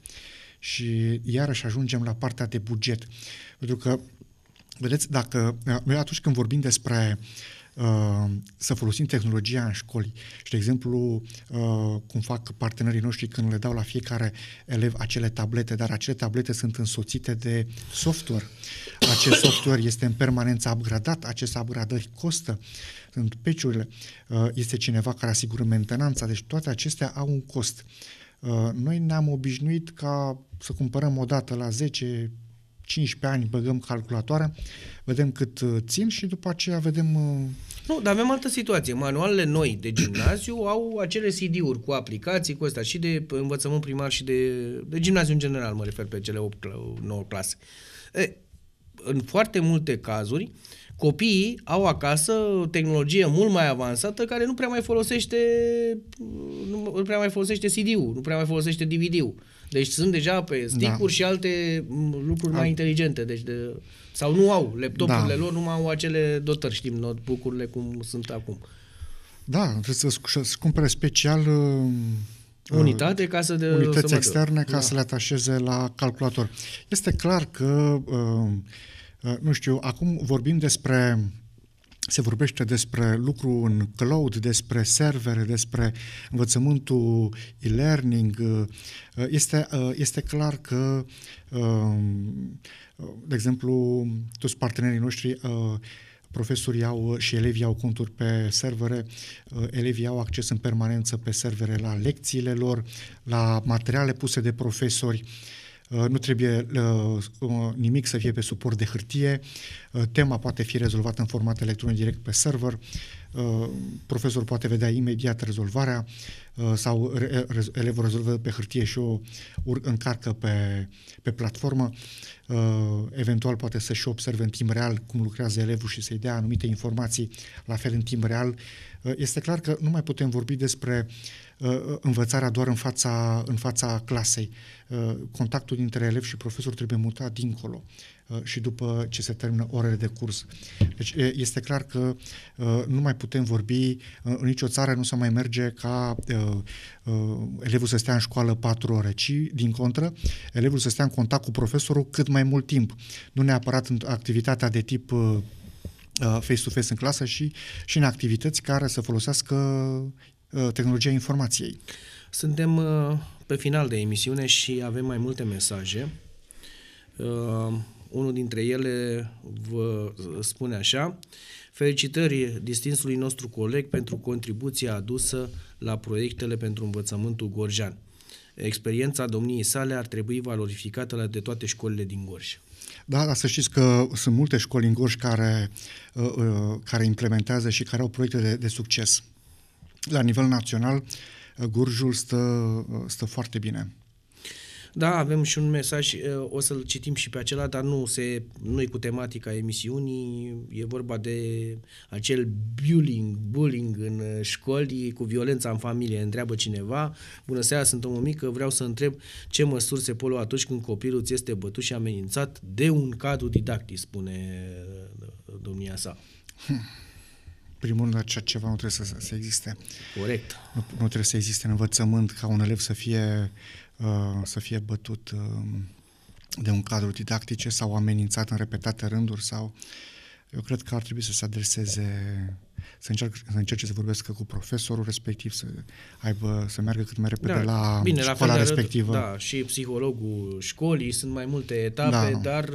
Și iarăși ajungem la partea de buget. Pentru că, vedeți, dacă noi atunci când vorbim despre Uh, să folosim tehnologia în școli și, de exemplu, uh, cum fac partenerii noștri când le dau la fiecare elev acele tablete, dar acele tablete sunt însoțite de software. Acest software este în permanență upgradat, aceste upgradări costă, sunt patch-urile, uh, este cineva care asigură mentenanța, deci toate acestea au un cost. Uh, noi ne-am obișnuit ca să cumpărăm o dată la zece cincisprezece ani, băgăm calculatoarea, vedem cât țin și după aceea vedem... Nu, dar avem altă situație. Manualele noi de gimnaziu au acele C D-uri cu aplicații, cu astea, și de învățământ primar și de, de gimnaziu în general, mă refer pe cele opt nouă clase. E, în foarte multe cazuri, copiii au acasă tehnologie mult mai avansată care nu prea mai folosește nu prea mai folosește C D-ul, nu prea mai folosește D V D-ul. Deci sunt deja pe stick-uri da. și alte lucruri mai inteligente. Deci de, sau nu au. Laptopurile da. lor nu mai au acele dotări, știm, notebook-urile cum sunt acum. Da, trebuie să, să cumpere special uh, unitate ca să de, unități să externe ca da. să le atașeze la calculator. Este clar că, uh, uh, nu știu, acum vorbim despre se vorbește despre lucru în cloud, despre servere, despre învățământul e-learning. Este, este clar că, de exemplu, toți partenerii noștri, profesorii au și elevii au conturi pe servere, elevii au acces în permanență pe servere la lecțiile lor, la materiale puse de profesori. Nu trebuie uh, nimic să fie pe suport de hârtie, uh, tema poate fi rezolvată în format electronic direct pe server, uh, profesorul poate vedea imediat rezolvarea uh, sau re- re- elevul rezolvă pe hârtie și o încarcă pe, pe platformă, uh, eventual poate să și observe în timp real cum lucrează elevul și să-i dea anumite informații la fel în timp real. Uh, este clar că nu mai putem vorbi despre învățarea doar în fața, în fața clasei. Contactul dintre elev și profesor trebuie mutat dincolo și după ce se termină orele de curs. Deci este clar că nu mai putem vorbi, în nicio țară nu se mai merge ca elevul să stea în școală patru ore, ci din contră, elevul să stea în contact cu profesorul cât mai mult timp. Nu neapărat în activitatea de tip face-to-face în clasă și, și în activități care să folosească tehnologia informației. Suntem uh, pe final de emisiune și avem mai multe mesaje. Uh, unul dintre ele vă spune așa: felicitări distinsului nostru coleg pentru contribuția adusă la proiectele pentru învățământul gorjean. Experiența domniei sale ar trebui valorificată la de toate școlile din Gorj. Da, dar să știți că sunt multe școli în Gorj care, uh, uh, care implementează și care au proiecte de, de succes. La nivel național, Gorjul stă, stă foarte bine. Da, avem și un mesaj, o să-l citim și pe acela, dar nu se, nu-i cu tematica emisiunii, e vorba de acel bullying, bullying în școli, cu violența în familie. Întreabă cineva: bună seara, sunt o mică, vreau să întreb ce măsuri se pot lua atunci când copilul ți este bătut și amenințat de un cadru didactic, spune domnia sa. Hmm. Primul rând, așa ceva nu trebuie să, să existe. Corect. Nu, nu trebuie să existe în învățământ ca un elev să fie, uh, să fie bătut uh, de un cadru didactice sau amenințat în repetate rânduri sau... Eu cred că ar trebui să se adreseze, să încerce, să încerce să vorbească cu profesorul respectiv, să aibă, să meargă cât mai repede Da, la bine, școala la fel respectivă. De, da, și psihologul școlii, sunt mai multe etape, Da. dar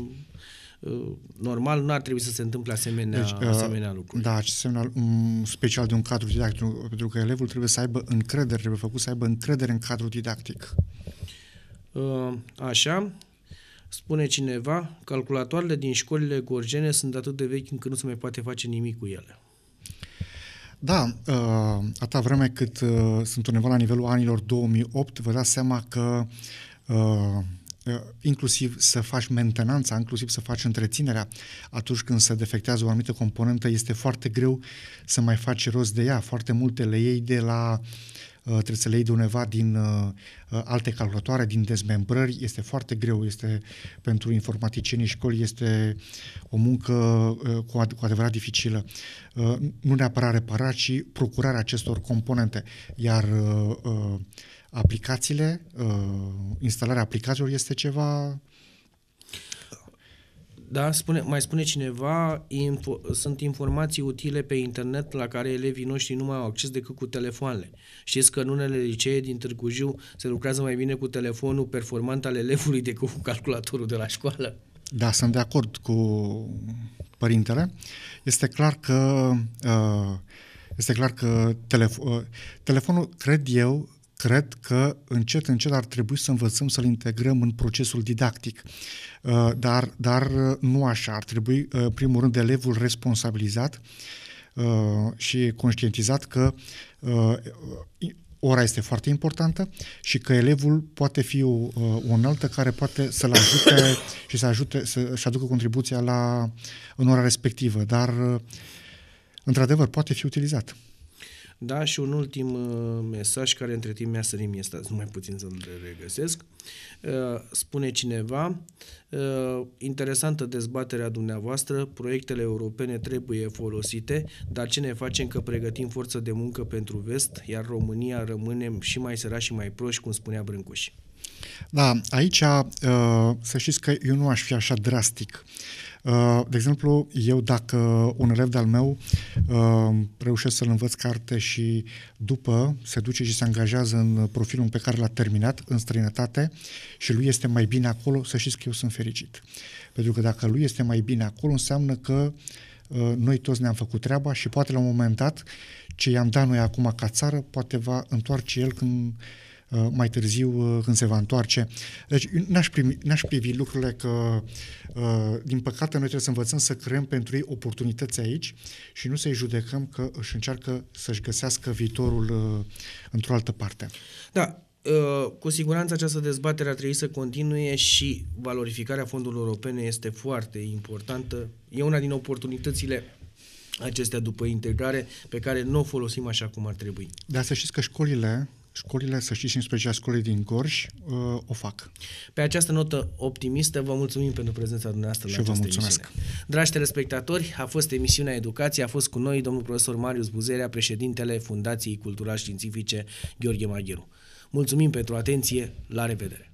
normal nu ar trebui să se întâmple asemenea, deci, asemenea lucruri. Da, asemenea, special de un cadru didactic, pentru că elevul trebuie să aibă încredere, trebuie făcut să aibă încredere în cadrul didactic. Așa, spune cineva, calculatoarele din școlile gorjene sunt atât de vechi încât nu se mai poate face nimic cu ele. Da, atâta vreme cât sunt undeva la nivelul anilor două mii opt, vă dați seama că inclusiv să faci mentenanța, inclusiv să faci întreținerea atunci când se defectează o anumită componentă, este foarte greu să mai faci rost de ea. Foarte multe le iei de la, trebuie să le iei de undeva din alte calculatoare, din dezmembrări, este foarte greu, este pentru informaticienii școlii, este o muncă cu, ad- cu adevărat dificilă. Nu neapărat repararea, ci procurarea acestor componente, iar aplicațiile, instalarea aplicațiilor este ceva... Da, spune, mai spune cineva, info, sunt informații utile pe internet la care elevii noștri nu mai au acces decât cu telefoanele. Știți că în unele licee din Târgu Jiu se lucrează mai bine cu telefonul performant al elevului decât cu calculatorul de la școală? Da, sunt de acord cu părintele. Este clar că, este clar că telefo- telefonul, cred eu, Cred că încet, încet ar trebui să învățăm să-l integrăm în procesul didactic. Dar, dar nu așa. Ar trebui, în primul rând, elevul responsabilizat și conștientizat că ora este foarte importantă și că elevul poate fi o, o unealtă care poate să-l ajute și să ajute să-și aducă contribuția la, în ora respectivă. Dar, într-adevăr, poate fi utilizat. Da, și un ultim uh, mesaj care între timp mi-a sărit mie, stați numai puțin să-l regăsesc. Uh, spune cineva, uh, interesantă dezbaterea dumneavoastră, proiectele europene trebuie folosite, dar ce ne facem că pregătim forță de muncă pentru vest, iar România rămânem și mai sărași și mai proști, cum spunea Brâncuș. Da, aici uh, să știți că eu nu aș fi așa drastic. De exemplu, eu dacă un elev de-al meu reușesc să-l învăț carte și după se duce și se angajează în profilul pe care l-a terminat în străinătate și lui este mai bine acolo, să știți că eu sunt fericit. Pentru că dacă lui este mai bine acolo, înseamnă că noi toți ne-am făcut treaba și poate la un moment dat ce i-am dat noi acum ca țară, poate va întoarce el când mai târziu când se va întoarce. Deci n-aș, primi, n-aș privi lucrurile că, din păcate, noi trebuie să învățăm să creăm pentru ei oportunități aici și nu să-i judecăm că își încearcă să-și găsească viitorul într-o altă parte. Da, cu siguranță această dezbatere ar trebui să continue și valorificarea fondurilor europene este foarte importantă. E una din oportunitățile acestea după integrare pe care nu o folosim așa cum ar trebui. Dar să știți că școlile Școlile, să știți, în special școlile din Gorj, uh, o fac. Pe această notă optimistă, vă mulțumim pentru prezența dumneavoastră la această emisiune. Dragi telespectatori, a fost emisiunea Educație, a fost cu noi domnul profesor Marius Buzerea, președintele Fundației Cultural Științifice Gheorghe Maghiru. Mulțumim pentru atenție, la revedere!